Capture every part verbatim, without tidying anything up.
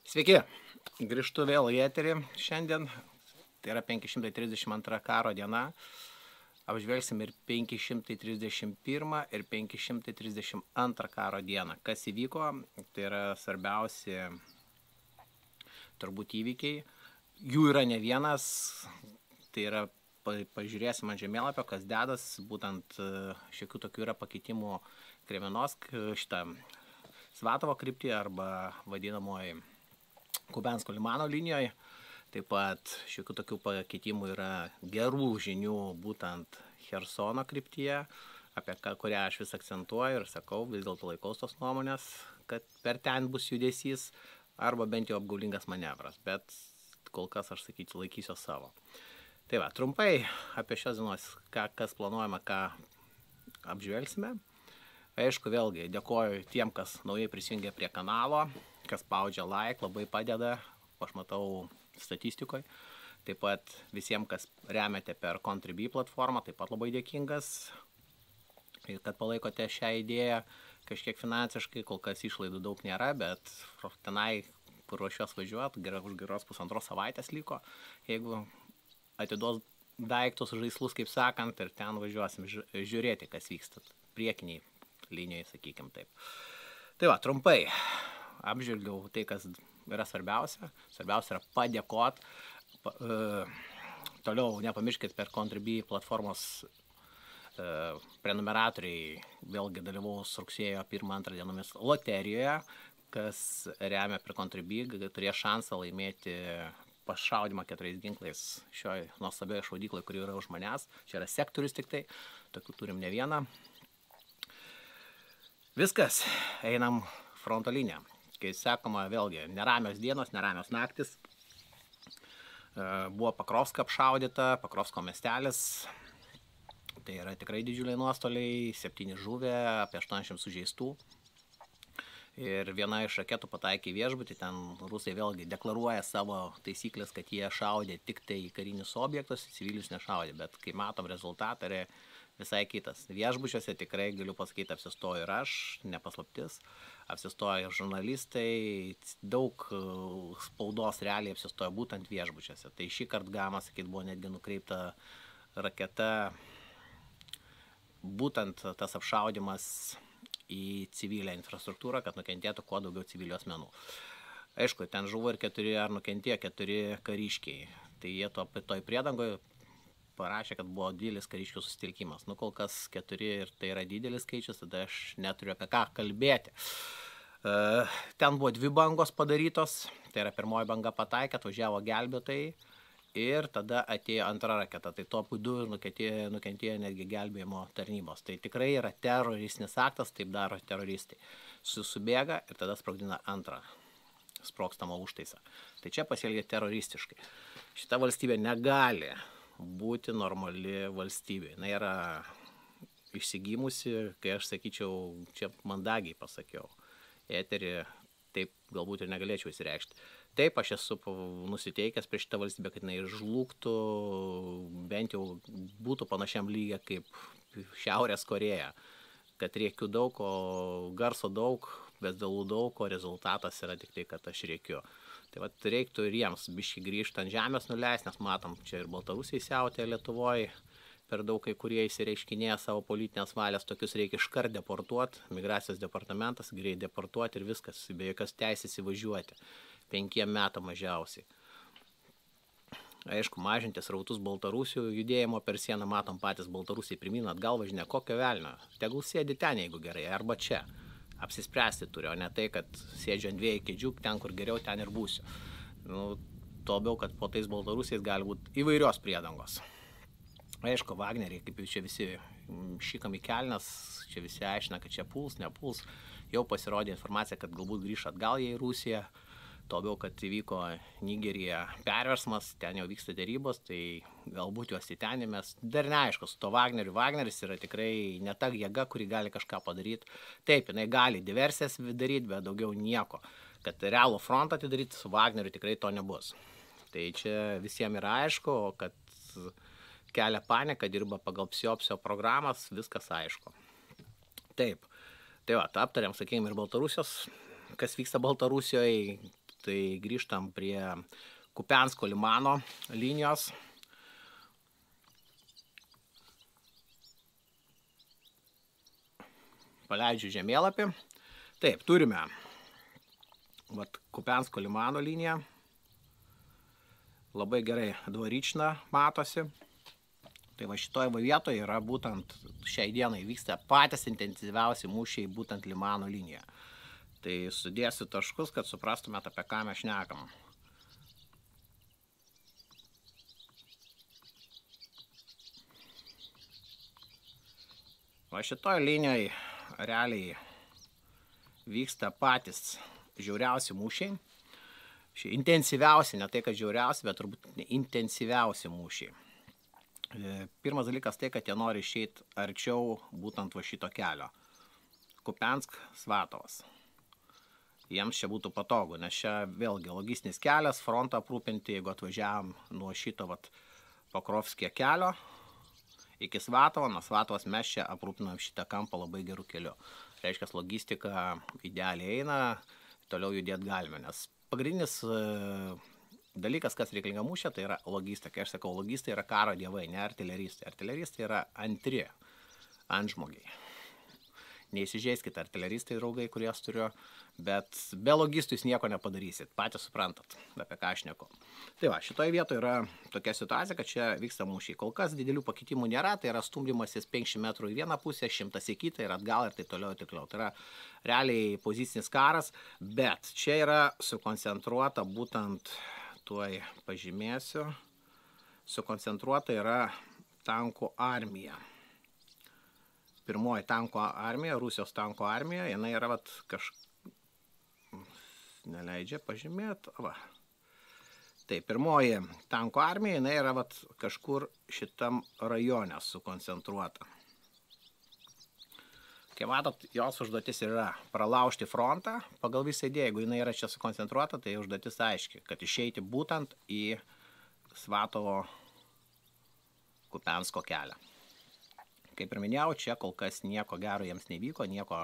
Sveiki, grįžtu vėl į eterį šiandien, tai yra penki šimtai trisdešimt antra karo diena, apžvelgsim ir penki šimtai trisdešimt pirmą ir penki šimtai trisdešimt antrą karo dieną. Kas įvyko, tai yra svarbiausi turbūt įvykiai, jų yra ne vienas, tai yra pažiūrėsim ant žemėlapio, kas dedas, būtent šiokių tokių yra pakeitimų Kremenovsk, šitą Svatovo kryptį arba vadinamoji Kubensko limano linijoje. Taip pat šiokių tokių pakeitimų yra gerų žinių būtent Chersono kryptyje, apie kurią aš vis akcentuoju ir sakau, vis dėlto laikaus tos nuomonės, kad per ten bus judesys arba bent jau apgaulingas manevras, bet kol kas aš sakyčiau laikysiu savo. Tai va, trumpai apie šios dienos, ką, kas planuojama, ką apžvelgsime. Aišku, vėlgi dėkoju tiem, kas naujai prisijungė prie kanalo, kas spaudžia like, labai padeda, aš matau statistikoje. Taip pat visiems, kas remiate per Contribui platformą, taip pat labai dėkingas, kad palaikote šią idėją kažkiek finansiškai, kol kas išlaidų daug nėra, bet tenai, kur ruošiuos važiuoti, už geros pusantros savaitės liko, jeigu atiduos daiktus, žaislus, kaip sakant, ir ten važiuosim žiūrėti, kas vyksta priekiniai linijai, sakykim taip. Tai va, trumpai apžvelgiau tai, kas yra svarbiausia. Svarbiausia yra padėkot. Pa, e, toliau nepamirškit per Contribui platformos e, prenumeratoriai vėlgi dalyvaus rugsėjo pirmą antrą dienomis loterijoje, kas remia per Contribui, turės šansą laimėti pašaudimą keturiais ginklais šioj nuostabioje šaudyklai, kuri yra už manęs. Čia yra sektorius tik tai, tokių turim ne vieną. Viskas, einam fronto liniją. Kai sakoma, vėlgi, neramios dienos, neramios naktis. Buvo Pakrovska apšaudyta, Pakrovsko miestelis. Tai yra tikrai didžiuliai nuostoliai, septyni žuvę, apie aštuoniasdešimt sužeistų. Ir viena iš raketų pataikė į viešbutį, ten rusai vėlgi deklaruoja savo taisyklės, kad jie šaudė tik tai į karinius objektus, civilius nešaudė, bet kai matom rezultatą, yra visai kitas. Viešbučiuose tikrai galiu pasakyti, apsistoju ir aš, nepaslaptis, apsistojo žurnalistai, daug spaudos realiai apsistojo būtent viešbučiuose. Tai šį kartą galima sakyti, buvo netgi nukreipta raketa, būtent tas apšaudimas į civilę infrastruktūrą, kad nukentėtų kuo daugiau civilių asmenų. Aišku, ten žuvo ir keturi ar nukentėjo keturi kariškiai. Tai jie to, toj priedangoje parašė, kad buvo didelis kariškių susitelkimas. Nu, kol kas keturi ir tai yra didelis skaičius, tada aš neturiu apie ką kalbėti. Ten buvo dvi bangos padarytos, tai yra pirmoji banga pataikė, atvažiavo gelbėtojai ir tada atėjo antra raketa. Tai tuo būdu nukentėjo, nukentėjo netgi gelbėjimo tarnybos. Tai tikrai yra teroristinis aktas, taip daro teroristai. Susubėga ir tada sprogdina antrą sprogstamą užtaisą. Tai čia pasielgia teroristiškai. Šita valstybė negali būti normali valstybė. Na yra išsigimusi, kai aš sakyčiau, čia mandagiai pasakiau, eterį, taip galbūt ir negalėčiau įsireikšti. Taip, aš esu nusiteikęs prieš šitą valstybę, kad jinai žlugtų, bent jau būtų panašiam lygiai kaip Šiaurės Korėja, kad rėkiu daug, o garso daug, bezdalų daug, o rezultatas yra tik tai, kad aš rėkiu. Tai vat reiktų ir jiems biškį grįžti ant žemės nuleis, nes matom, čia ir Baltarusiai siautė Lietuvoje, per daug kai kurie įsireiškinėja savo politinės valios, tokius reikia iškart deportuoti, migracijos departamentas, greit deportuoti ir viskas, be jokios teisės įvažiuoti, penkiem metam mažiausiai. Aišku, mažinti srautus Baltarusių judėjimo per sieną, matom patys Baltarusiai pirmyn atgal važinė, kokio velnio, tegul sėdi ten, jeigu gerai, arba čia. Apsispręsti turiu, o ne tai, kad sėdžiu ant dviejų kėdžių, ten kur geriau, ten ir būsiu. Nu, tuo labiau, kad po tais Baltarusiais gali būti įvairios priedangos. Aišku, Vagneriai, kaip jau čia visi šikam į kelnes, čia visi aiškina, kad čia puls, nepuls. Jau pasirodė informacija, kad galbūt grįš atgal jie į Rusiją. Tuo labiau, kad įvyko Nigerija perversmas, ten jau vyksta dėrybos, tai galbūt juos į ten mes dar neaišku, su to Wagneriu. Wagneris yra tikrai ne ta jėga, kuri gali kažką padaryti. Taip, jinai gali diversijas daryti, bet daugiau nieko. Kad realų frontą atidaryti su Wagneriu tikrai to nebus. Tai čia visiems yra aišku, kad kelia paniką, dirba pagal psiopsio programas, viskas aišku. Taip, tai va, aptariam, sakykime, ir Baltarusijos, kas vyksta Baltarusijoje. tai grįžtam prie Kupiansko limano linijos. Paleidžiu žemėlapį. Taip, turime vat, Kupiansko limano liniją. Labai gerai Dvarična matosi. Tai va šitoje va vietoje yra būtent šiai dienai vyksta patys intensyviausi mūšiai būtent limano linija. Tai sudėsiu taškus, kad suprastumėt, apie ką mes šnekam. Va šitoje linijoje realiai vyksta patys žiauriausi mūšiai. Intensyviausi, ne tai, kad žiauriausi, bet turbūt intensyviausi mūšiai. Pirmas dalykas tai, kad jie nori išeiti arčiau būtent va šito kelio. Kupiansk, Svatovas. Jiems čia būtų patogu, nes čia vėlgi logistinis kelias, frontą aprūpinti, jeigu atvažiavam nuo šito vat, Pokrovskio kelio iki Svatovo, nuo Svatovos mes čia aprūpinam šitą kampą labai gerų keliu. Reiškia, logistika idealiai eina, toliau judėti galime, nes pagrindinis dalykas, kas reikalinga mūšė, tai yra logistika. Aš sakau, logistai yra karo dievai, ne artileristai. Artileristai yra antri antžmogiai. Neįsižeiskite artileristai draugai, kurie turiu, bet be logistų jūs nieko nepadarysit. Patys suprantat, apie ką aš neku. Tai va, šitoje vietoje yra tokia situacija, kad čia vyksta mūšiai. Kol kas didelių pakitimų nėra, tai yra stumdymasis penkiasdešimt metrų į vieną pusę, šimtas į kitą ir atgal ir taip toliau ir taip toliau. Tai yra realiai pozicinis karas, bet čia yra sukoncentruota būtent, tuoj pažymėsiu, sukoncentruota yra tankų armija. Pirmoji tanko armija, Rusijos tanko armija, jinai yra vat kaž... neleidžia pažymėti, va. Tai pirmoji tanko armija, jinai yra vat kažkur šitam rajone sukoncentruota. Kaip matot, jos užduotis yra pralaužti frontą, pagal visą idėją, jeigu jinai yra čia sukoncentruota, tai užduotis aiški, kad išeiti būtent į Svatovo Kupiansko kelią. Kaip ir minėjau, čia kol kas nieko gero jiems nevyko, nieko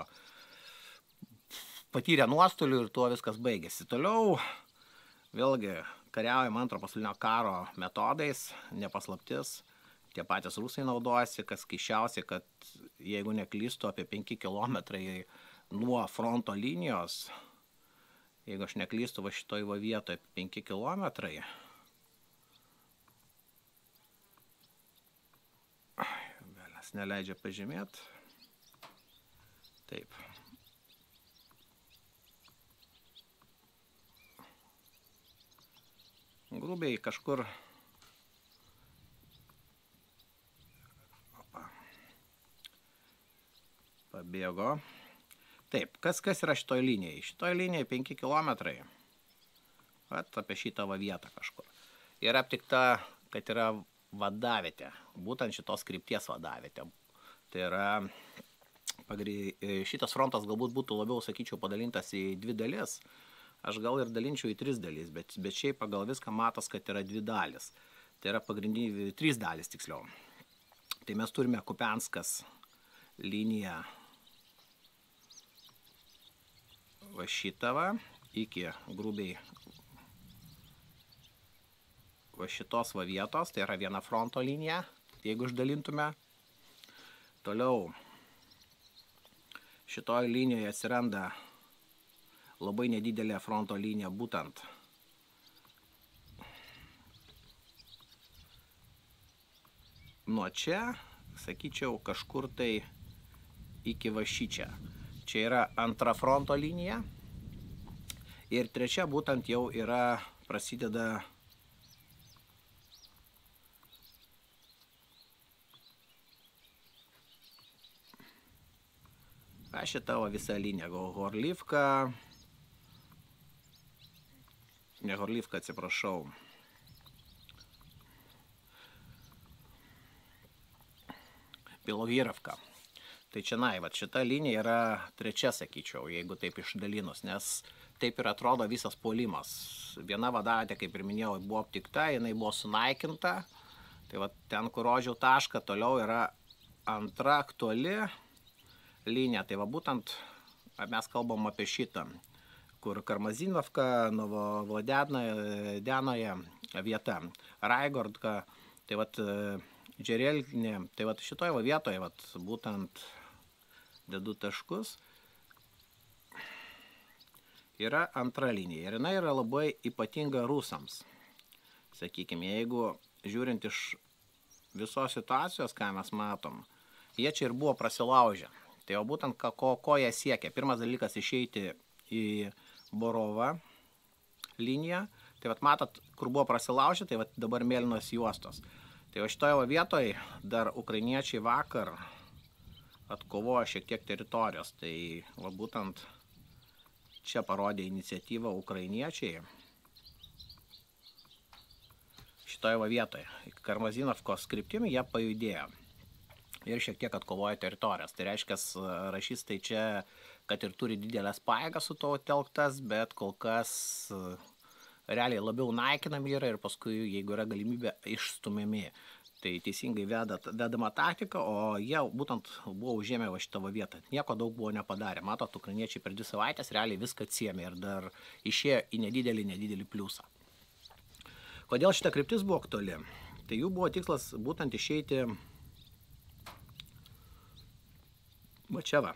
patyrė nuostolių ir tuo viskas baigėsi. Toliau, vėlgi, kariaujam antro pasaulinio karo metodais, nepaslaptis, tie patys rusai naudojasi, kas keisčiausia, kad jeigu neklystu apie penki kilometrai nuo fronto linijos, jeigu aš neklystu va šitoj va vietoje penki kilometrai, neleidžia pažymėti. Taip. Grubiai kažkur Opa. Pabėgo. Taip, kas, kas yra šitoj linijai? Šitoj linijai penki kilometrai. Vat apie šitą va vietą kažkur. Yra aptikta, kad yra vadavietė, būtent šitos krypties vadavietė. Tai yra, šitas frontas galbūt būtų labiau, sakyčiau, padalintas į dvi dalis. Aš gal ir dalinčiau į tris dalis, bet, bet šiaip pagal viską matos, kad yra dvi dalis. Tai yra pagrindiniai, trys dalis tiksliau. Tai mes turime Kupianskas liniją va šitą va, iki grubiai va šitos va vietos, tai yra viena fronto linija, jeigu išdalintume. Toliau šitoje linijoje atsiranda labai nedidelė fronto linija, būtent nuo čia, sakyčiau, kažkur tai iki va šičia. Čia yra antra fronto linija ir trečia būtent jau yra, prasideda šitą visą liniją, Gorlivka, ne Gorlivka, atsiprašau, Bilogirovka. Tai čia, na, vat, šita linija yra trečia, sakyčiau, jeigu taip išdalinus, nes taip ir atrodo visas puolimas. Viena vadavietė, kaip ir minėjau, buvo aptikta, jinai buvo sunaikinta, tai vat, ten, kur rodžiau tašką, toliau yra antra aktuali linija. Tai va būtent mes kalbam apie šitą kur Karmazinovka, Novovodenoje vieta, Raigordka, tai vat Džerelnė, tai vat šitoje vietoje vat būtent dedu taškus, yra antra linija ir jinai yra labai ypatinga rusams. Sakykime, jeigu žiūrint iš visos situacijos, ką mes matom, jie čia ir buvo prasilaužę. Tai jau būtent ko, ko jie siekia. Pirmas dalykas išeiti į Borovą liniją. Tai vat matot, kur buvo prasilaužę, tai vat dabar mėlynos juostos. Tai va šitoje vietoje dar ukrainiečiai vakar atkovojo šiek tiek teritorijos. Tai va būtent čia parodė iniciatyvą ukrainiečiai. Šitoje va vietoje. Karmazinovkos kryptimi jie pajudėjo. Ir šiek tiek atkovojo teritorijos. Tai reiškia, rašystai čia, kad ir turi didelės pajėgas su to telktas, bet kol kas realiai labiau naikinami yra ir paskui, jeigu yra galimybė, išstumiami. Tai teisingai veda, vedama taktika, o jie būtent buvo užėmę va šitą vietą. Nieko daug buvo nepadarę. Matot, ukrainiečiai per dvi savaitės realiai viską atsiėmė ir dar išėjo į nedidelį, nedidelį pliusą. Kodėl šita kryptis buvo aktuali? Tai jų buvo tikslas būtent išeiti va čia va.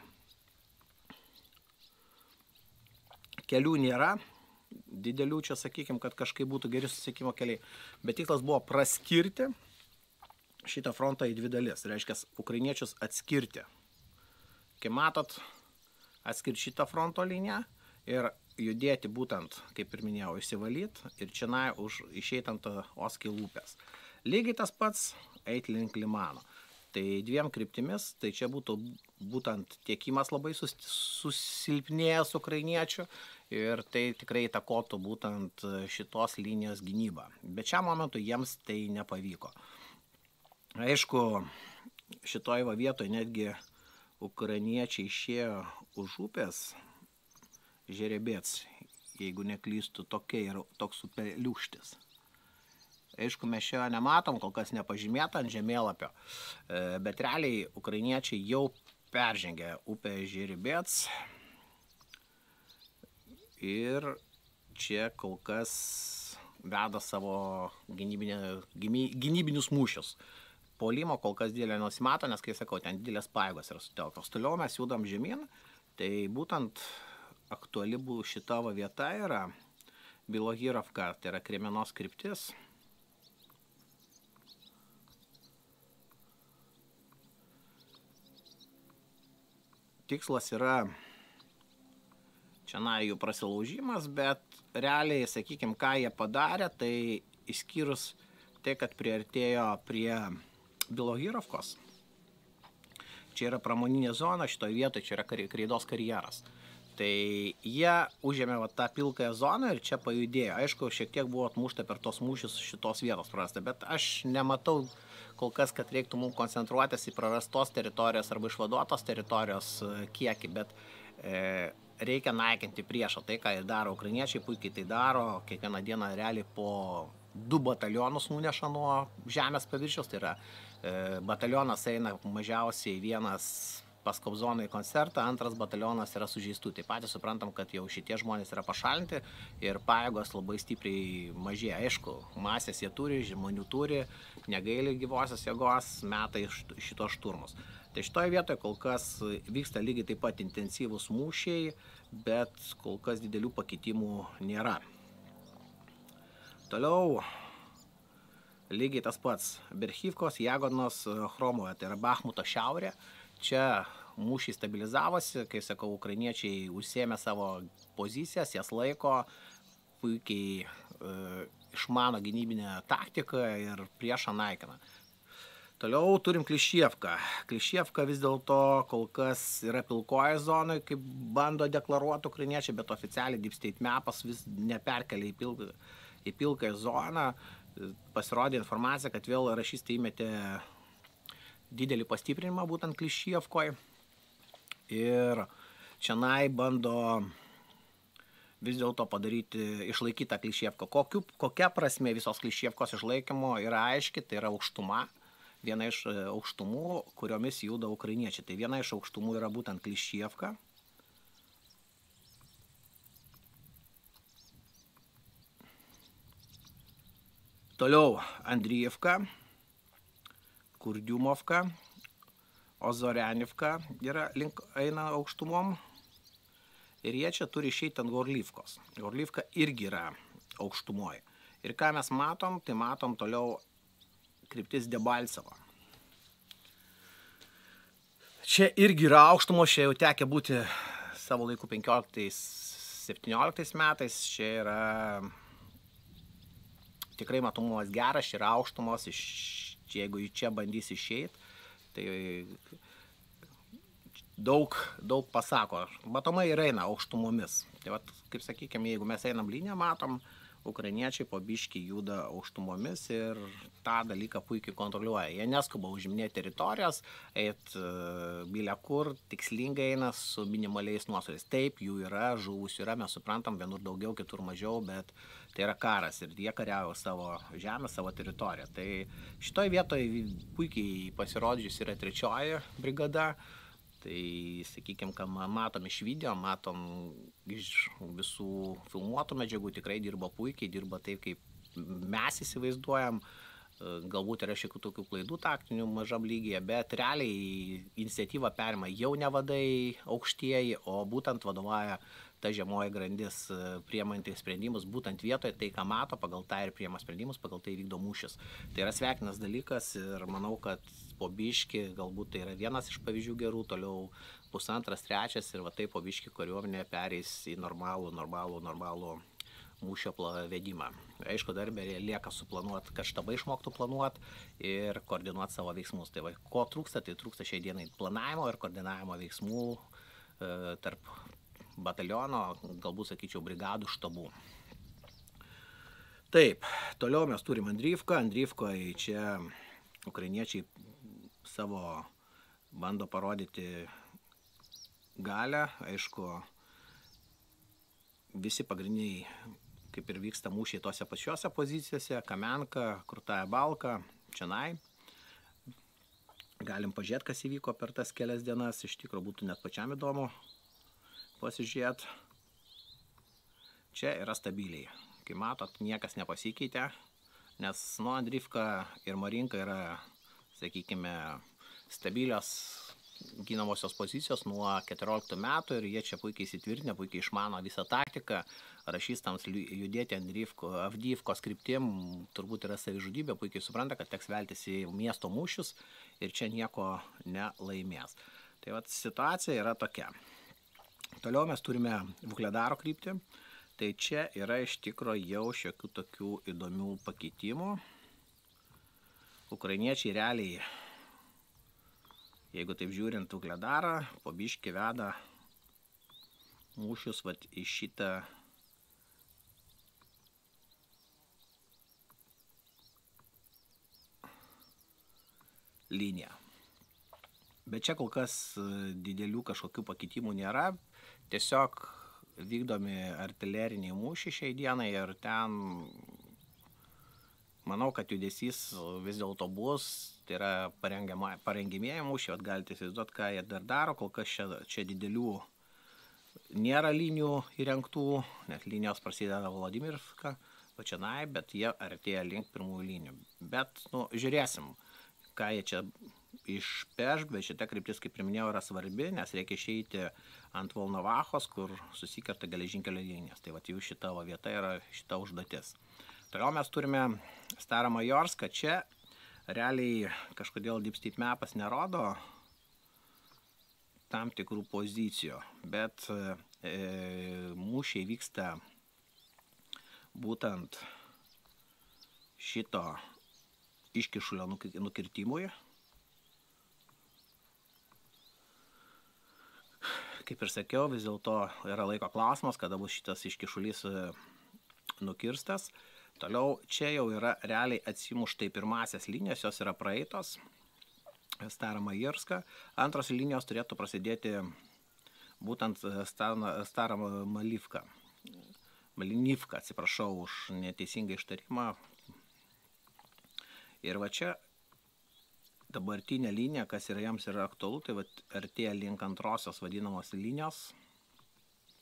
Kelių nėra, didelių čia, sakykime, kad kažkaip būtų geri susisiekimo keliai, bet tikslas buvo praskirti šitą frontą į dvi dalis, reiškia ukrainiečius atskirti. Kai matot, atskirti šitą fronto liniją ir judėti būtent, kaip ir minėjau, išsivalyti ir čia už išeiti ant Oskil upės. Lygiai tas pats eiti link Limano. Tai dviem kryptimis, tai čia būtų būtent tiekimas labai susilpnėjęs ukrainiečių ir tai tikrai įtakotų būtent šitos linijos gynybą. Bet šiam momentui jiems tai nepavyko. Aišku, šitoj va vietoje netgi ukrainiečiai išėjo už upės Žerebėts, jeigu neklystų, tokia yra toks upeliūkštis. Aišku, mes šio nematom, kol kas nepažymėta ant žemėlapio, bet realiai ukrainiečiai jau peržengė upę Žerebėts ir čia kol kas veda savo gynybinius mūšius. Puolimo kol kas didelio nusimato, nes, kai sakau, ten didelės pajėgos yra sutelktos. Toliau mes judam žemyn, tai būtent aktuali šita vieta yra Bilohirovka, tai yra Kremenos kryptis. Tikslas yra čia na jų prasilaužimas, bet realiai, sakykime, ką jie padarė, tai išskyrus tai, kad priartėjo prie Bilohirovkos. Čia yra pramoninė zona, šitoje vietoje čia yra Kreidos karjeras. Tai jie užėmė va, tą pilkąją zoną ir čia pajudėjo. Aišku, šiek tiek buvo atmušta per tos mūšius šitos vietos prarasta, bet aš nematau kol kas, kad reiktų mums koncentruotis į prarastos teritorijos arba išvaduotos teritorijos kiekį, bet e, reikia naikinti priešą. Tai, ką ir daro ukrainiečiai, puikiai tai daro, kiekvieną dieną realiai po du batalionus nuneša nuo žemės paviršiaus, tai yra e, batalionas eina mažiausiai vienas pas Kobzoną į koncertą, antras batalionas yra sužeistų. Taip pat suprantam, kad jau šitie žmonės yra pašalinti ir pajėgos labai stipriai mažėja. Aišku, masės jie turi, žmonių turi, negaili gyvosios jėgos, meta šito šturmus. Tai šitoje vietoje kol kas vyksta lygiai taip pat intensyvūs mūšiai, bet kol kas didelių pakitimų nėra. Toliau lygiai tas pats Berchivkos, Jagodnos, Chromoje, tai yra Bachmuto šiaurė. Čia mūšiai stabilizavosi, kai sakau, ukrainiečiai užsėmė savo pozicijas, jas laiko, puikiai e, išmano gynybinę taktiką ir priešą naikina. Toliau turim Klišievką. Klišievka vis dėlto kol kas yra pilkoje zonoje, kaip bando deklaruoti ukrainiečiai, bet oficialiai Deep State Mapas vis neperkelia į, pilk, į pilkąją zoną. Pasirodė informacija, kad vėl rašystai įmetė didelį pastiprinimą būtent Klišievkoje ir čianai bando vis dėlto padaryti, išlaikyti tą Klišievką. Kokiu, kokia prasme visos Klišievkos išlaikymo yra aiški, tai yra aukštuma, viena iš aukštumų, kuriomis juda ukrainiečiai. Tai viena iš aukštumų yra būtent Klišievka. Toliau Andriivka, Kurdiumovka, Ozorianivka yra link eina aukštumom. Ir jie čia turi išeiti ant Gorlyvkos. Gorlyvka irgi yra aukštumoje. Ir ką mes matom, tai matom toliau kryptis Debalcevo. Čia irgi yra aukštumos, čia jau tekia būti savo laiku penkioliktais septynioliktais metais. Čia yra tikrai matomumas geras, čia yra aukštumos, iš, jeigu čia bandys išeiti, tai daug, daug pasako. Matomai ir eina aukštumomis. Tai vat, kaip sakykime, jeigu mes einam liniją, matom, ukrainiečiai po biškį juda aukštumomis ir tą dalyką puikiai kontroliuoja. Jie neskuba užiminėti teritorijos, eit bilia kur, tikslingai eina su minimaliais nuostoliais. Taip, jų yra, žuvusių yra, mes suprantam, vienur daugiau, kitur mažiau, bet tai yra karas ir jie kariavo savo žemę, savo teritoriją. Tai šitoj vietoje puikiai pasirodžius yra trečioji brigada. Tai, sakykime, ką matom iš video, matom iš visų filmuotų medžiagų, tikrai dirba puikiai, dirba taip, kaip mes įsivaizduojam. Galbūt yra šiek tiek tokių klaidų taktinių mažam lygyje, bet realiai iniciatyvą perima jau ne vadai aukštieji, o būtent vadovauja ta žemoji grandis priimanti sprendimus būtent vietoje, tai ką mato, pagal tai ir priima sprendimus, pagal tai vykdo mūšis. Tai yra sveikinas dalykas ir manau, kad po biškį galbūt tai yra vienas iš pavyzdžių gerų, toliau bus antras, trečias ir va taip po biškį kariuomenė pereis į normalų, normalų, normalų mūšio vedimą. Aišku, dar lieka suplanuoti, kad štabai išmoktų planuoti ir koordinuoti savo veiksmus. Tai va, ko trūksta, tai trūksta šiai dienai planavimo ir koordinavimo veiksmų e, tarp bataliono, galbūt sakyčiau, brigadų štabų. Taip, toliau mes turim Andriivką. Andriivkoje čia ukrainiečiai savo bando parodyti galę. Aišku, visi pagrindiniai, kaip ir vyksta mūšiai tose pačiose pozicijose, Kamenka, Krutaja Balka, Čenai. Galim pažiūrėti, kas įvyko per tas kelias dienas, iš tikrųjų būtų net pačiam įdomu pasižiūrėti. Čia yra stabiliai. Kaip matot, niekas nepasikeitė, nes nu, Andriivka ir Marinka yra, sakykime, stabilios ginamosios pozicijos nuo keturioliktų metų ir jie čia puikiai įsitvirtinę, puikiai išmano visą taktiką. Rašystams judėti Avdiivkos kryptim turbūt yra savižudybė, puikiai supranta, kad teks veltis į miesto mūšius ir čia nieko nelaimės. Tai vat situacija yra tokia. Toliau mes turime Vukledaro kryptį. Tai čia yra iš tikro jau šiokių tokių įdomių pakeitimų. Ukrainiečiai realiai, jeigu taip žiūrint Vukledarą, po biškį veda mūšius vat į šitą liniją. Bet čia kol kas didelių kažkokių pakeitimų nėra. Tiesiog vykdomi artileriniai mūšiai šiai dienai ir ten manau, kad judesys vis dėlto bus, tai yra parengimieji mūšiai, galite įsivaizduoti, ką jie dar daro, kol kas čia, čia didelių nėra linijų įrengtų, net linijos prasideda Volodimirska, pačianai, bet jie artėja link pirmųjų linijų. Bet, nu, žiūrėsim, ką jie čia išpeš, bet šita kryptis, kaip ir minėjau, yra svarbi, nes reikia išeiti ant Volnovachos, kur susikerta geležinkelio linijas. Tai vat jau šita vieta yra šita užduotis. Toliau mes turime Starą Majorską. Čia realiai kažkodėl Deep State Mapas nerodo tam tikrų pozicijų, bet e, mūšiai vyksta būtent šito iškišulio nukirtimui. Kaip ir sakiau, vis dėlto yra laiko klausimas, kada bus šitas iškišulys nukirstas. Toliau čia jau yra realiai atsimušta į pirmasias linijas, jos yra praeitos. Starą Majorska. Antros linijos turėtų prasidėti būtent Starą Malivką. Malinivką, atsiprašau už neteisingą ištarimą. Ir va čia dabartinė linija, kas yra jiems yra aktualu, tai vat artėja link antrosios vadinamos linijos.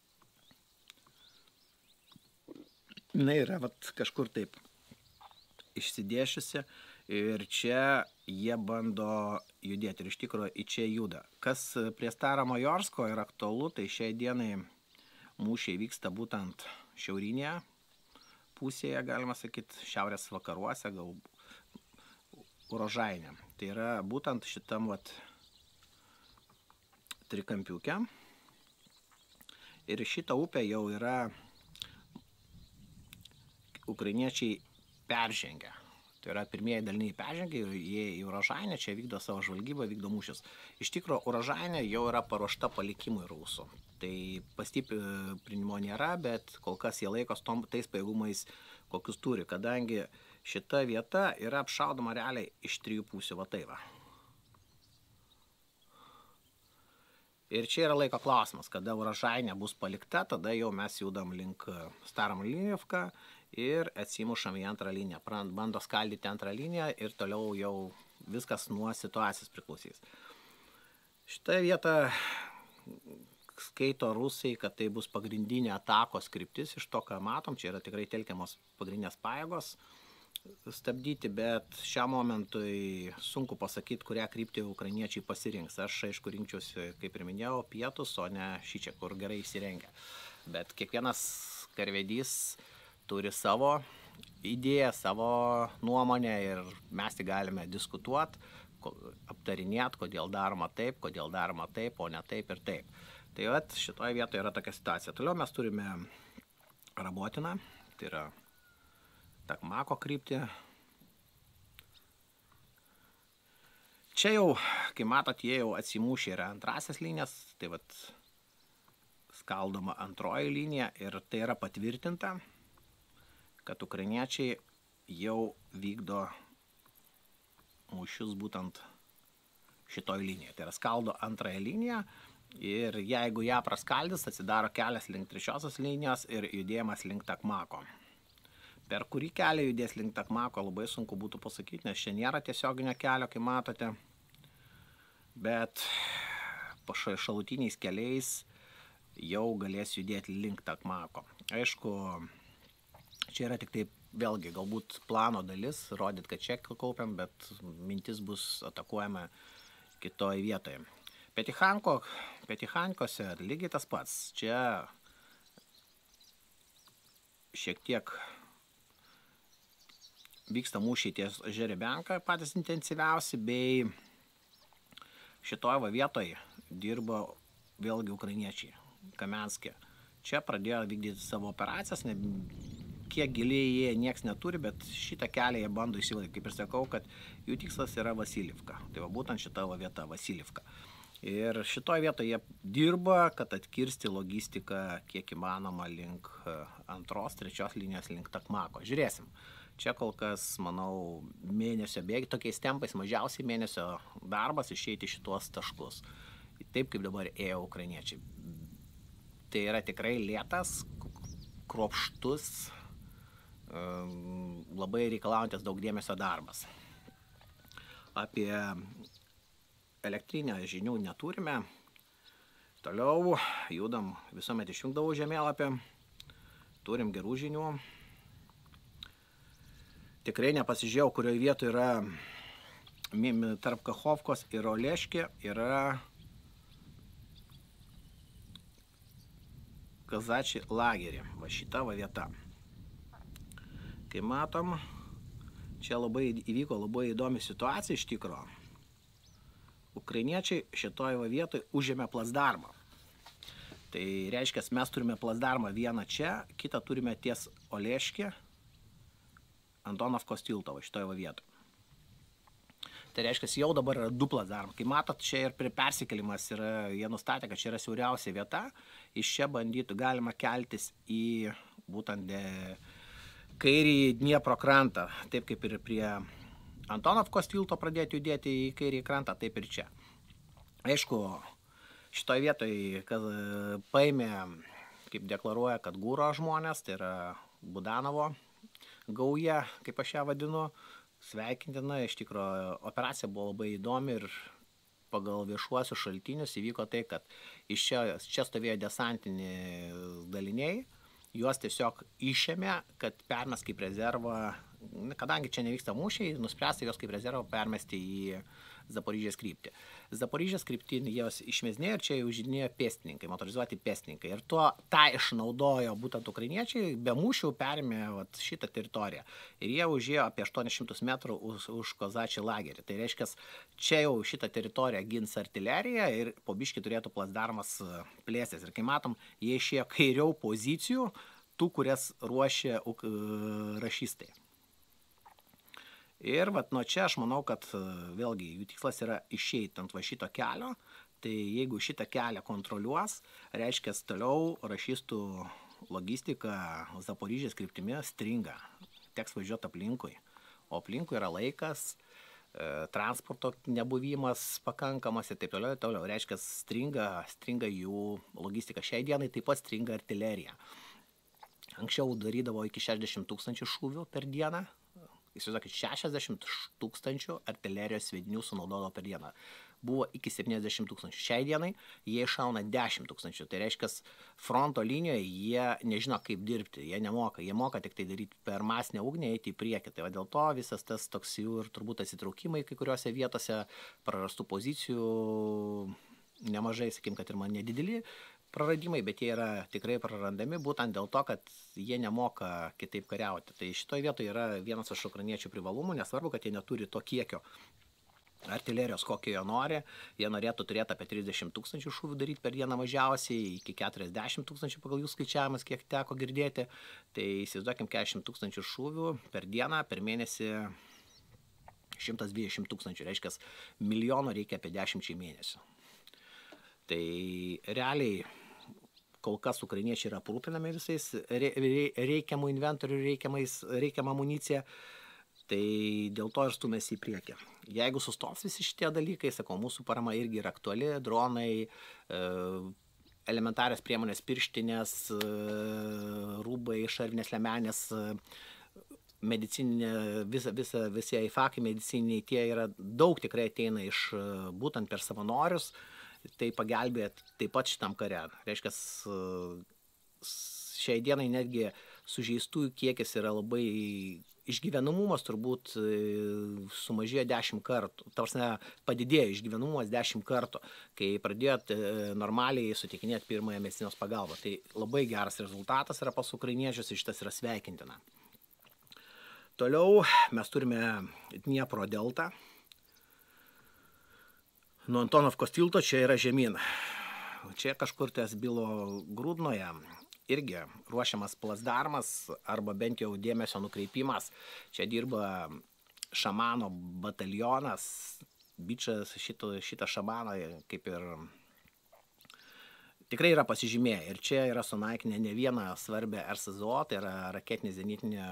Na yra vat kažkur taip išsidėšiusi ir čia jie bando judėti ir iš tikrųjų į čia juda. Kas prie Staro Majorsko yra aktualu, tai šiai dienai mūšiai vyksta būtent šiaurinėje pusėje, galima sakyti, šiaurės vakaruose, gal Urožainė. Tai yra būtent šitam vat trikampiuke. Ir šitą upę jau yra ukrainiečiai peržengę. Tai yra pirmieji daliniai peržengę ir jie į Urožainę, čia vykdo savo žvalgybą, vykdo mūšius. Iš tikro, Urožainė jau yra paruošta palikimui rusų. Tai pastiprinimo nėra, bet kol kas jie laikos tom, tais pajėgumais, kokius turi, kadangi šita vieta yra apšaudoma realiai iš trijų pusių, va tai va. Ir čia yra laiko klausimas, kada Urožainė bus palikta, tada jau mes judam link Staromalinivką ir atsimušam į antrą liniją. Bando skaldyti antrą liniją ir toliau jau viskas nuo situacijos priklausys. Šitą vietą skaito rusai, kad tai bus pagrindinė atakos kryptis, iš to, ką matom, čia yra tikrai telkiamos pagrindinės pajėgos stabdyti, bet šiam momentui sunku pasakyti, kurią kryptį ukrainiečiai pasirinks. Aš, aišku, rinkčiausi, kaip ir minėjau, pietus, o ne šičia, kur gerai įsirengia. Bet kiekvienas karvedys turi savo idėją, savo nuomonę ir mes tik galime diskutuoti, aptarinėti, kodėl daroma taip, kodėl daroma taip, o ne taip ir taip. Tai vat, šitoje vietoje yra tokia situacija. Toliau mes turime Rabotiną, tai yra Takmako kryptį. Čia jau, kai matot, jie jau atsimušė yra antrasias linijas, tai vat skaldoma antroji linija ir tai yra patvirtinta, kad ukrainiečiai jau vykdo mūšius būtent šitoj linijoje. Tai yra skaldo antrąją liniją ir jeigu ją praskaldys, atsidaro kelias link trečiosios linijos ir judėjimas link Takmako. Per kurį kelią judės link Takmako labai sunku būtų pasakyti, nes čia nėra tiesioginio kelio, kaip matote, bet šalutiniais keliais jau galės judėti link Takmako. Aišku, čia yra tik taip vėlgi galbūt plano dalis, rodyt, kad čia kaupiam, bet mintis bus atakuojama kitoje vietoje. Petihanko, Petihankose lygiai tas pats. Čia šiek tiek vyksta mūšiai ties Žerebenka, patys intensyviausi, bei šitoje va vietoje dirbo vėlgi ukrainiečiai, Kamenskė. Čia pradėjo vykdyti savo operacijas, ne, kiek giliai jie nieks neturi, bet šitą kelią jie bando įsivaldyti. Kaip ir sakau, kad jų tikslas yra Vasiljivka. Tai va būtent šita va vieta Vasiljivka. Ir šitoje vietoje jie dirba, kad atkirsti logistiką kiek įmanoma link antros, trečios linijos link Takmako. Žiūrėsim. Čia kol kas, manau, mėnesio bėgi, tokiais tempais mažiausiai mėnesio darbas išeiti šituos taškus. Taip kaip dabar ėjo ukrainiečiai. Tai yra tikrai lėtas, kruopštus, labai reikalaujantis daug dėmesio darbas. Apie elektrinę žinių neturime. Toliau judam, visuomet išjungdavau žemėlapį. Turim gerų žinių. Tikrai nepasižiūrėjau, kurioje vietoje yra tarp Kachovkos ir Oleškė yra Kazačiai lagerį. Va šita va vieta. Kai matom, čia labai įvyko labai įdomi situacija iš tikro. Ukrainiečiai šitoje va vietoje užėmė plasdarmą. Tai reiškia, mes turime plasdarmą vieną čia, kitą turime ties Oleškė, Antonovkos tilto va šitoje va vietoje. Tai reiškia, jau dabar yra du plasdarmai. Kai matot, čia ir prie persikėlimas yra, jie nustatė, kad čia yra siauriausia vieta. Iš čia bandytų galima keltis į būtent kairį Dniepro krantą. Taip kaip ir prie Antonovkos tilto pradėti judėti į kairį krantą, taip ir čia. Aišku, šitoje vietoje, kad paėmė, kaip deklaruoja, kad gūro žmonės, tai yra Budanovo gauja, kaip aš ją vadinu, sveikintina. Iš tikrųjų, operacija buvo labai įdomi ir pagal viešuosius šaltinius įvyko tai, kad iš čia, čia stovėjo desantiniai daliniai, juos tiesiog išėmė, kad permes kaip rezervą kadangi čia nevyksta mūšiai, nuspręsta jos kaip rezervą permesti į Zaporižės kryptį. Zaporižės kryptį jos išmesnėjo ir čia jau žinėjo pėstininkai, motorizuoti pėstininkai. Ir tuo tą išnaudojo būtent ukrainiečiai, be mūšių perėmė vat, šitą teritoriją. Ir jie užėjo apie aštuonis šimtus metrų už, už Kozačį lagerį. Tai reiškia, čia jau šitą teritoriją gins artilerija ir po biškį turėtų plasdarmas plėstis. Ir kai matom, jie išėjo kairiau pozicijų, tų, kurias ruošė uh, rašistai. Ir vat nuo čia aš manau, kad vėlgi jų tikslas yra išeiti ant va šito kelio, tai jeigu šitą kelią kontroliuos, reiškia toliau rašistų logistika Zaporižės kryptimi stringa, teks važiuoti aplinkui, o aplinkui yra laikas, e, transporto nebuvimas pakankamas ir taip toliau, toliau. Reiškia stringa, stringa jų logistika. Šiai dienai taip pat stringa artilerija. Anksčiau darydavo iki šešiasdešimt tūkstančių šūvių per dieną. Įsivaizduokit, šešiasdešimt tūkstančių artilerijos sviedinių sunaudodavo per dieną. Buvo iki septyniasdešimt tūkstančių. Šiai dienai jie iššauna dešimt tūkstančių. Tai reiškia, fronto linijoje jie nežino, kaip dirbti, jie nemoka. Jie moka tik tai daryti per masinę ugnį, eiti į priekį. Tai va dėl to visas tas toks jų ir turbūt atsitraukimai kai kuriuose vietose, prarastų pozicijų nemažai, sakykim, kad ir man nedideli praradimai, bet jie yra tikrai prarandami būtent dėl to, kad jie nemoka kitaip kariauti. Tai šitoje vietoje yra vienas iš ukrainiečių privalumų, nesvarbu, kad jie neturi to kiekio artilerijos, kokio jie nori. Jie norėtų turėti apie trisdešimt tūkstančių šūvių daryti per dieną mažiausiai, iki keturiasdešimt tūkstančių pagal jų skaičiavimas, kiek teko girdėti. Tai įsivaizduokim, keturiasdešimt tūkstančių šūvių per dieną, per mėnesį šimtas dvidešimt tūkstančių, reiškia, milijono reikia apie dešimčiai mėnesių. Tai realiai kol kas ukrainiečiai yra aprūpinami visais reikiamų inventorių, reikiamą amuniciją, tai dėl to ir stumėsi į priekį. Jeigu sustos visi šitie dalykai, sakau, mūsų parama irgi yra aktuali, dronai, elementarios priemonės, pirštinės, rūbai, šarvinės liemenės, medicininė, visa, visa, visi aifakai medicininiai, tie yra daug tikrai ateina iš būtent per savanorius. Tai pagelbėt taip pat šitam kare. Reiškia, šiai dienai netgi sužeistųjų kiekis yra labai, išgyvenamumas turbūt sumažėjo dešimt kartų. Tarsi padidėjo išgyvenamumas dešimt kartų, kai pradėjot normaliai suteikinėti pirmąją medicinos pagalbą. Tai labai geras rezultatas yra pas ukrainiečius ir šitas yra sveikintina. Toliau mes turime Dniepro deltą. Nuo Antonovkos tilto čia yra žemyn. Čia kažkur ties Bilo Grūdnoje irgi ruošiamas plasdarmas arba bent jau dėmesio nukreipimas. Čia dirba šamano batalionas. Bičas šito, šitą šamaną kaip ir tikrai yra pasižymėję. Ir čia yra sunaikinę ne vieną svarbę R S Z O, tai yra raketinė zenitinė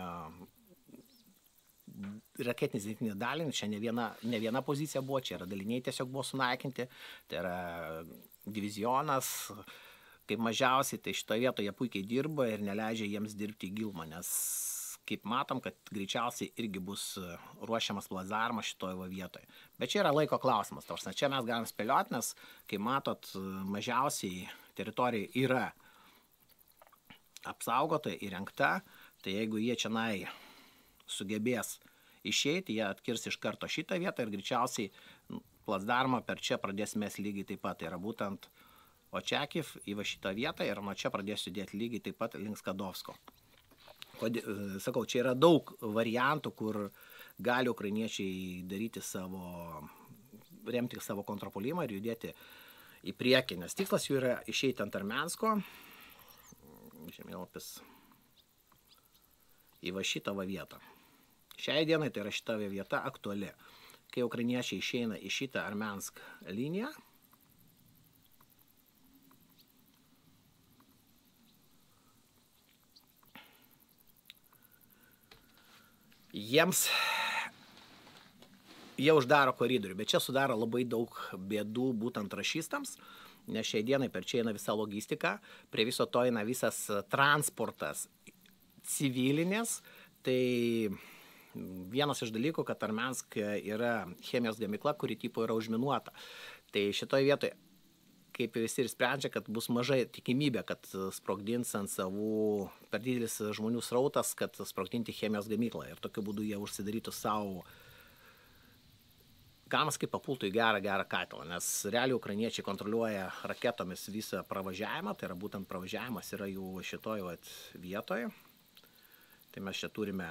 raketinis zenitinį dalinį, čia ne viena, ne viena pozicija buvo, čia yra daliniai tiesiog buvo sunaikinti, tai yra divizionas, kaip mažiausiai, tai šitoje vietoje jie puikiai dirba ir neleidžia jiems dirbti į gilumą, nes kaip matom, kad greičiausiai irgi bus ruošiamas plasdarmas šitoje vietoje. Bet čia yra laiko klausimas, tarsi čia mes galim spėlioti, nes kaip matot, mažiausiai teritorija yra apsaugota, įrengta, tai jeigu jie čianai sugebės išeiti, jie atkirs iš karto šitą vietą ir greičiausiai plasdarmą per čia pradės mes lygiai taip pat. Tai yra būtent Očiakiv į va šitą vietą ir nuo čia pradės judėti lygiai taip pat link Skadovsko. Sakau, čia yra daug variantų, kur gali ukrainiečiai daryti savo, remti savo kontrapuolimą ir judėti į priekį, nes tikslas jų yra išeiti ant Armensko, žemėlapis, į va šitą va vietą. Šiai dienai tai yra šita vieta aktuali. Kai ukrainiečiai išeina į šitą Armensk liniją, jiems jie uždaro koridorių, bet čia sudaro labai daug bėdų būtent rašistams, nes šiai dienai per čia eina visa logistika, prie viso to eina visas transportas civilinės, tai vienas iš dalykų, kad Armensk yra chemijos gamykla, kuri tipo yra užminuota. Tai šitoje vietoje kaip visi ir sprendžia, kad bus mažai tikimybė, kad sprogdins ant savų per didelis žmonių srautas, kad sprogdinti chemijos gamyklą. Ir tokiu būdu jie užsidarytų savo, gamas kaip papultų į gerą, gerą katilą, nes realiai ukrainiečiai kontroliuoja raketomis visą pravažiavimą, tai yra būtent pravažiavimas yra jų šitoj vat, vietoje. Tai mes čia turime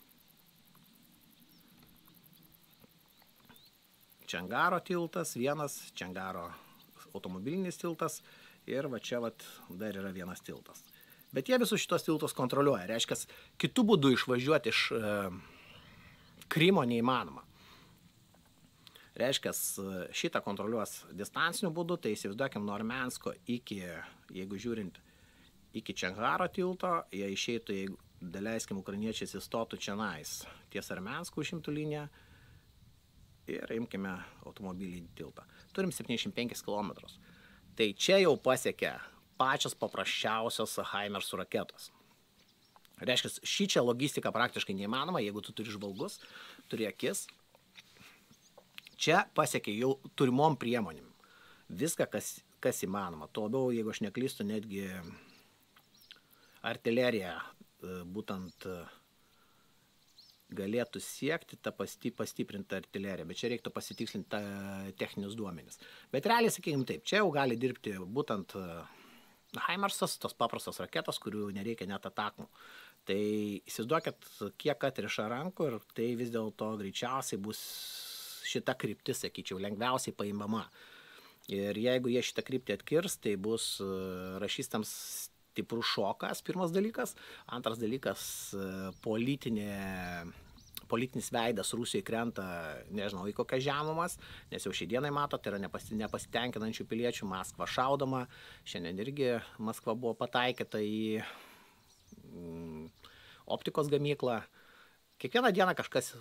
Čengaro tiltas, vienas Čengaro automobilinis tiltas ir va čia vat, dar yra vienas tiltas. Bet jie visus šitos tiltus kontroliuoja, reiškia, kitų būdų išvažiuoti iš e, Krymo neįmanoma. Reiškia, šitą kontroliuos distanciniu būdu, tai įsivaizduokim nuo Armensko iki, jeigu žiūrint, iki Čengaro tilto, jie išeitų, jeigu daleiskim ukrainiečiai įstotų čionais ties Armensko užimtų liniją ir imkime automobilį tiltą. Turim septyniasdešimt penkis kilometrus. Tai čia jau pasiekia pačios paprasčiausios Haimersų raketos. Reiškia, šį čia logistika praktiškai neįmanoma, jeigu tu turi žvalgus, turi akis. Čia pasiekia jau turimom priemonėm. Viską, kas, kas įmanoma. Tuo labiau, jeigu aš neklystu, netgi artilerija būtent galėtų siekti tą pastiprintą artileriją, bet čia reiktų pasitikslinti techninius duomenis. Bet realiai, sakykime taip, čia jau gali dirbti būtent Haimersas, tos paprastos raketos, kurių nereikia net atakų. Tai įsivaizduokit, kiek atriša rankų ir tai vis dėlto greičiausiai bus šita kryptis, sakyčiau, lengviausiai paimama. Ir jeigu jie šitą kryptį atkirs, tai bus rašystams stiprus šokas, pirmas dalykas. Antras dalykas, politinė, politinis veidas Rusijai krenta, nežinau, į kokias žemumas, nes jau šiai dienai mato, tai yra nepasitenkinančių piliečių, Maskva šaudoma, šiandien irgi Maskva buvo pataikyta į mm, optikos gamyklą. Kiekvieną dieną kažkas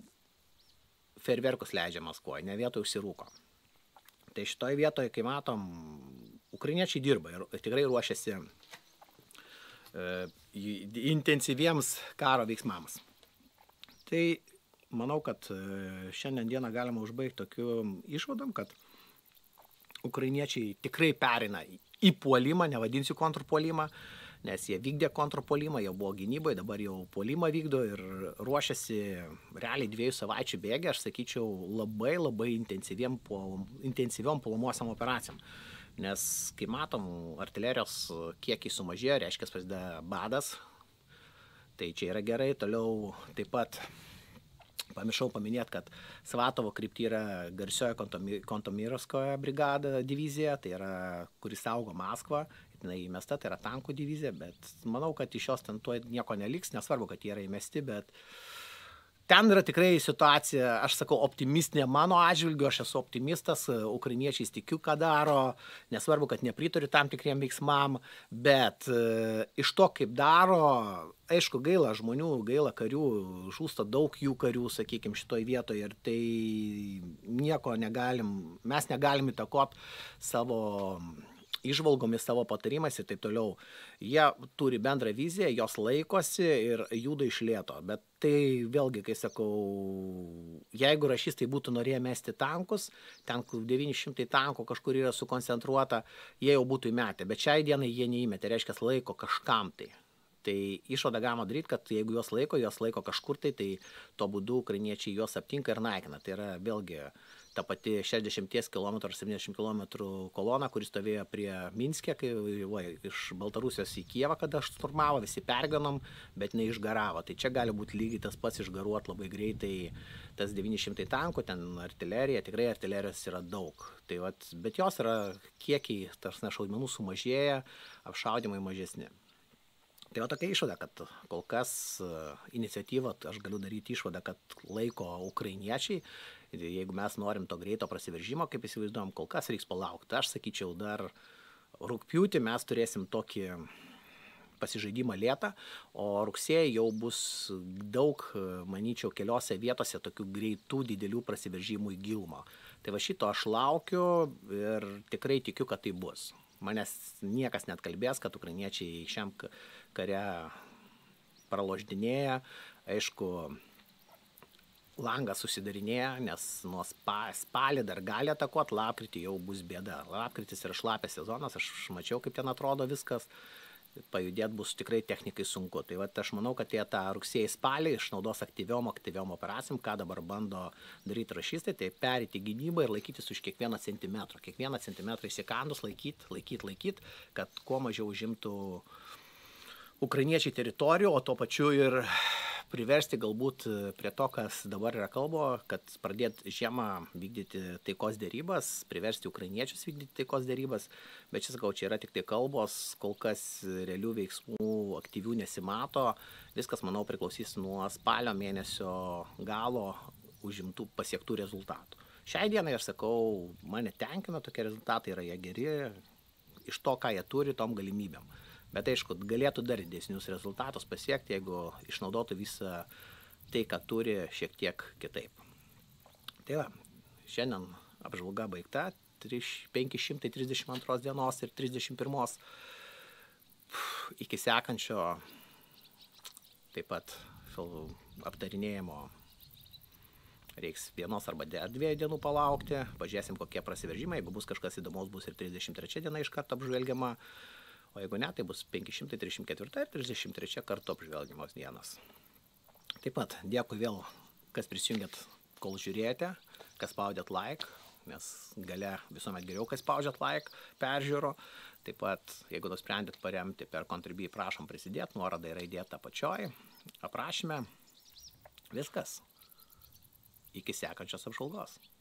fejerverkus leidžia Maskvoje, ne vietoj užsirūko. Tai šitoje vietoje, kai matom, ukrainiečiai dirba ir tikrai ruošiasi e, intensyviems karo veiksmams. Tai manau, kad šiandien dieną galima užbaigti tokiu išvadom, kad ukrainiečiai tikrai perina į puolimą, nevadinsiu kontrpuolimą, nes jie vykdė kontrpuolimą, jau buvo gynybai, dabar jau puolimą vykdo ir ruošiasi realiai dviejų savaičių bėgį, aš sakyčiau, labai labai intensyviom, intensyviom puolamuosiam operacijom. Nes, kai matom, artilerijos kiekiai sumažėjo, reiškia, prasideda badas, tai čia yra gerai. Toliau taip pat pamiršau paminėti, kad Svatovo krypty yra garsioji Kontomirovskoje brigada divizija, tai yra, kuris saugo Maskvą, jinai įmesta, tai yra tankų divizija, bet manau, kad iš jos ten tuo nieko neliks, nesvarbu, kad jie yra įmesti, bet ten yra tikrai situacija, aš sakau, optimistinė mano atžvilgiu, aš esu optimistas, ukrainiečiais tikiu, ką daro, nesvarbu, kad nepritariu tam tikriem veiksmam, bet e, iš to, kaip daro, aišku, gaila žmonių, gaila karių, žūsta daug jų karių, sakykime, šitoj vietoje ir tai nieko negalim, mes negalim įtakoti savo išvalgomis, savo patarimais ir taip toliau. Jie turi bendrą viziją, jos laikosi ir juda iš lėto. Bet tai vėlgi, kai sakau, jeigu rašystai būtų norėję mesti tankus, ten devyni šimtai tankų kažkur yra sukoncentruota, jie jau būtų įmetę. Bet šiai dienai jie neįmetė, reiškia laiko kažkam tai. Tai išvada galima daryti, kad jeigu juos laiko, juos laiko kažkur tai, tai tuo būdu ukrainiečiai juos aptinka ir naikina. Tai yra vėlgi ta pati šešiasdešimt kilometrų ar septyniasdešimt kilometrų kolona, kuris stovėjo prie Minske, kai va, iš Baltarusijos į Kijevą, kada šturmavo, visi perganom, bet neišgaravo. Tai čia gali būti lygiai tas pats išgaruot labai greitai tas devyni šimtai tankų, ten artilerija, tikrai artilerijos yra daug. Tai, vat, bet jos yra kiekiai, tarsi šaudmenų sumažėja, apšaudimai mažesni. Tai va tokia išvada, kad kol kas iniciatyvą, aš galiu daryti išvadą, kad laiko ukrainiečiai, jeigu mes norim to greito prasiveržimo, kaip įsivaizduojam, kol kas reiks palaukti. Aš sakyčiau, dar rugpjūtį mes turėsim tokį pasižaidimą lėtą, o rugsėjai jau bus daug, manyčiau, keliose vietose tokių greitų, didelių prasiveržimų į gilumą. Tai va šito aš laukiu ir tikrai tikiu, kad tai bus. Manęs niekas net kalbės, kad ukrainiečiai šiam kare praloždinėja. Aišku, langas susidarinėja, nes nuo spa, spalį dar gali atakuoti, lapkritį jau bus bėda. Lapkritis yra šlapės sezonas, aš mačiau, kaip ten atrodo viskas, pajudėti bus tikrai technikai sunku. Tai va, aš manau, kad jie tą rugsėjį spalį išnaudos aktyviom, aktyviom operacijom, ką dabar bando daryti rašystai, tai perėti gynybą ir laikytis už kiekvieną centimetrą. Kiekvieną centimetrą įsikandus laikyti, laikyti, laikyti, kad kuo mažiau užimtų ukrainiečiai teritorijų, o tuo pačiu ir priversti galbūt prie to, kas dabar yra kalbo, kad pradėti žiemą vykdyti taikos dėrybas, priversti ukrainiečius vykdyti taikos dėrybas, bet čia sakau, čia yra tik tai kalbos, kol kas realių veiksmų aktyvių nesimato, viskas, manau, priklausys nuo spalio mėnesio galo užimtų pasiektų rezultatų. Šiai dienai, aš sakau, mane tenkina tokie rezultatai, yra jie geri, iš to, ką jie turi, tom galimybėm. Bet aišku, galėtų dar didesnius rezultatus pasiekti, jeigu išnaudotų visą tai, ką turi, šiek tiek kitaip. Tai va, šiandien apžvalga baigta, penki šimtai trisdešimt antros dienos ir trisdešimt pirmos iki sekančio taip pat aptarinėjimo reiks vienos arba dviejų dienų palaukti, pažiūrėsim, kokie prasiveržimai, jeigu bus kažkas įdomaus, bus ir trisdešimt trečia diena iš karto apžvelgiama. O jeigu ne, tai bus penki šimtai trisdešimt ketvirta ir trisdešimt trečia kartu apžvelgiamos dienos. Taip pat dėkui vėl, kas prisijungėt, kol žiūrėjote, kas spaudėt like, nes gale visuomet geriau, kai spaudžiat like, peržiūro. Taip pat, jeigu nusprendėt paremti per Contribui, prašom prisidėti, nuoroda yra įdėta apačioj, aprašyme. Viskas. Iki sekančios apžvalgos.